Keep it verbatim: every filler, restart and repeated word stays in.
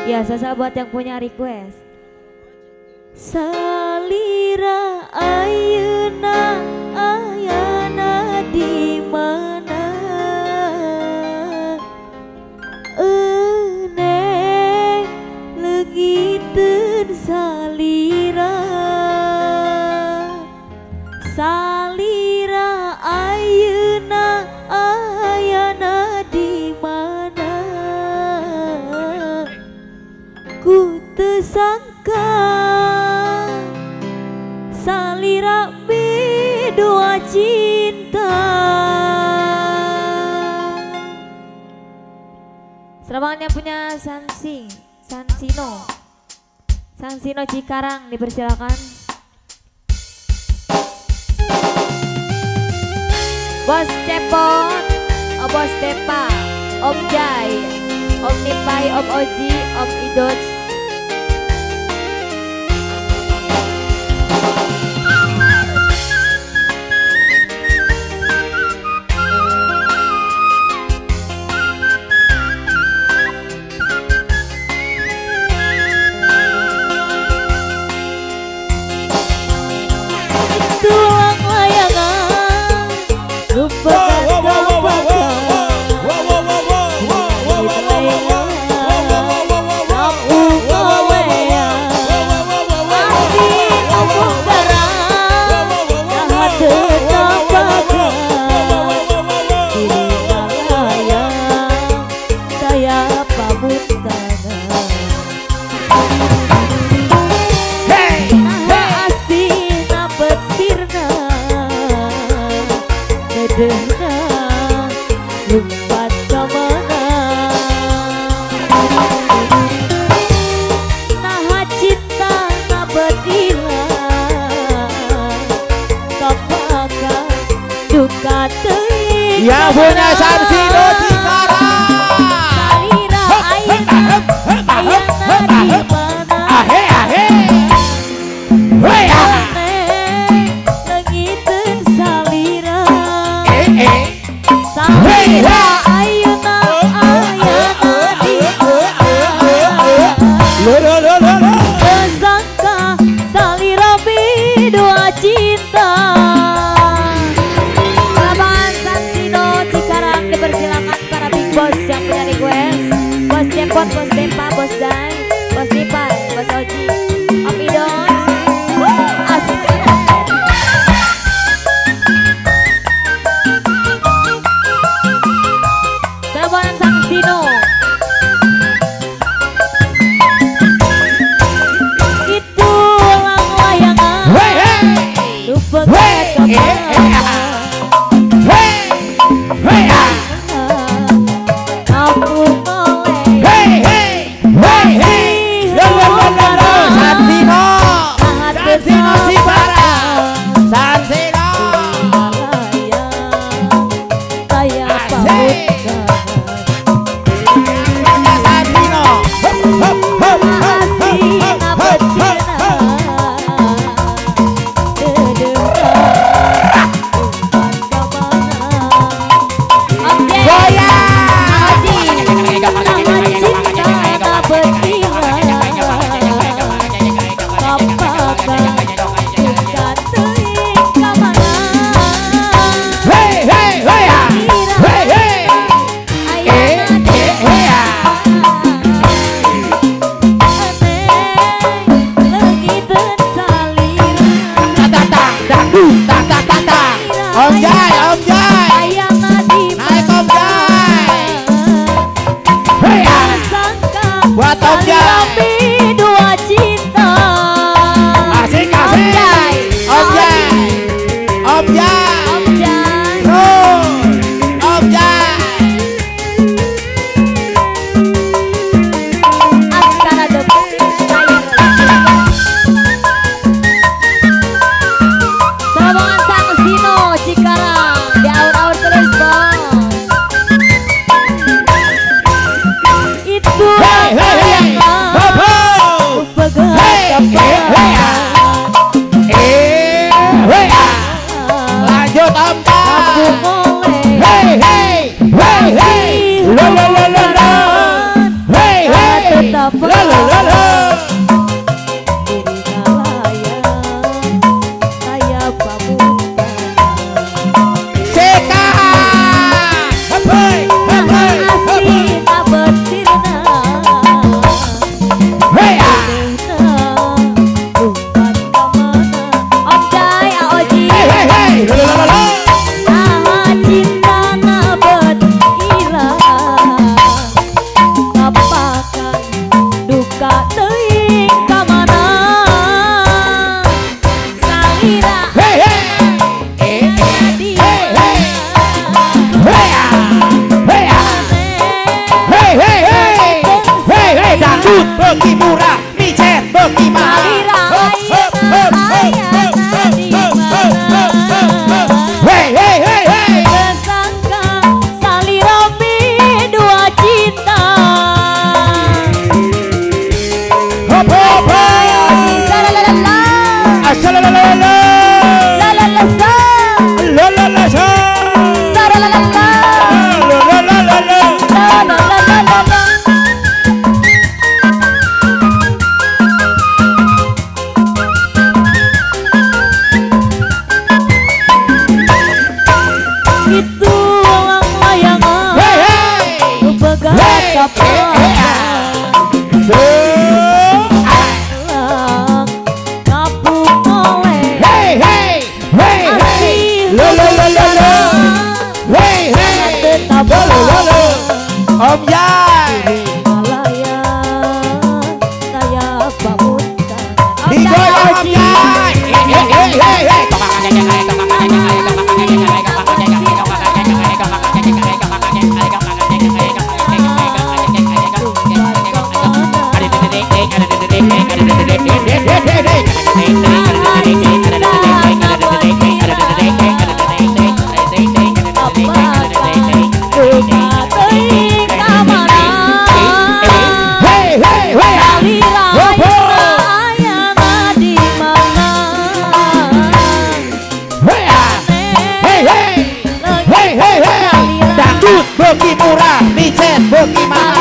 Ya, sasa buat yang punya request. Salira ayeuna ayana di mana? Eneng leungiteun salira. Salira ayeuna ayana di mana? Ku teu sangka salira bidua cinta. Selamat yang punya Sansi, Sansino, Sansino Cikarang dipersilakan. Bos Cepot, oh Bos Depa, Om Jai, Om Nipai, Om Oji, Om Idoj. Tulang layangan, lupakan kapan. Lumpat kemana? Nah cinta tak berdila, kapakah duka teuing. Ya punya Sansino Cikarang. Salira ayeuna ayana di mana? Ahe ahe. Hei ah. Leungiteun salira. Eh eh. Salira ayeuna ayana di mana? Teu sangka salira bidua cinta. Lapangan Sansino Cikarang dipersilakan para big boss yang punya request. Bos Cepot, Bos Depa, Bos Dai, Bos Nipai, Bos Oji, Om Idon. Asik. Lapangan Sansino. Itu lang layangan. Hey hey. Lupakan Hey, kapan. Hey hey ah. Aku oleh Hey hey hey hey. Dangdut beki murah, micet beki mahal. Hey hey hey hey. Tersangka Salirabi dua cinta. Hop hop hop. Lalalala. Asalalalala. Lalalasa. Lalalasa. Saralalala. Lalalala. Lalalala. Itu layangan Hey hey. begat Hey, kapal hey, lang kapung oleh hey hey hey hey. Lo lo lo lo lo. Hey hey. tetap Lo lo lo lo. Om Yai. Malayan saya bangunkan Higoy Om Yai. Hey hey hey hey. Hey hey hey. Hey hey hey hey. Dangdut beki murah, micet beki mahal.